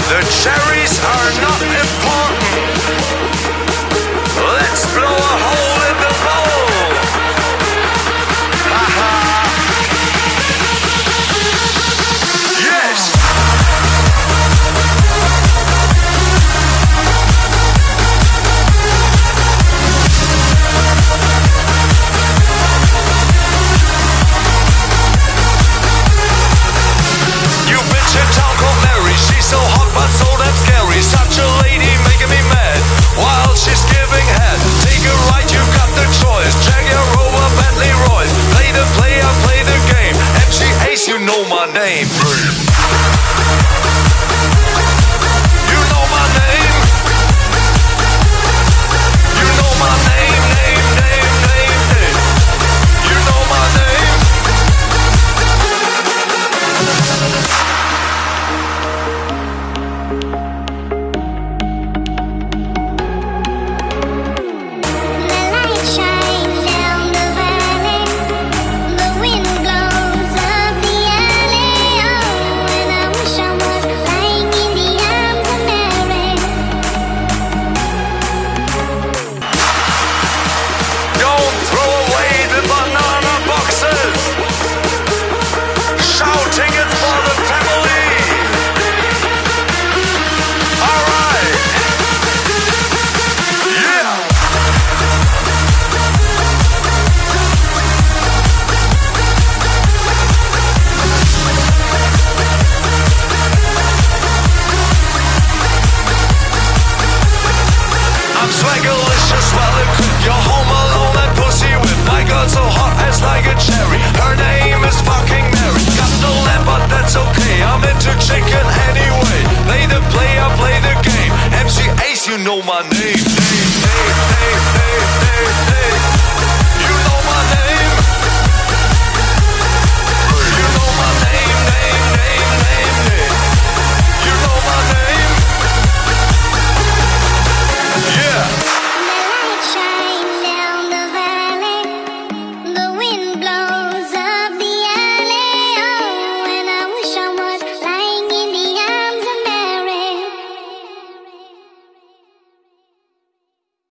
The cherries are not important. Let's blow a hole in the bowl. Ha-ha. Yes. You bitch in town called Mary. She's so hot but so damn scary. Such a lady making me mad while she's giving head. Take a ride, you got the choice. Jaguar, Rover, Bentley, Royce. Play the player, play the game. MC Ace, you know my name. You know my name. You know my name, name, name, name, name. You know my name. So hot as like a cherry. Her name is fucking Mary. Got no lamp, but that's okay. I'm into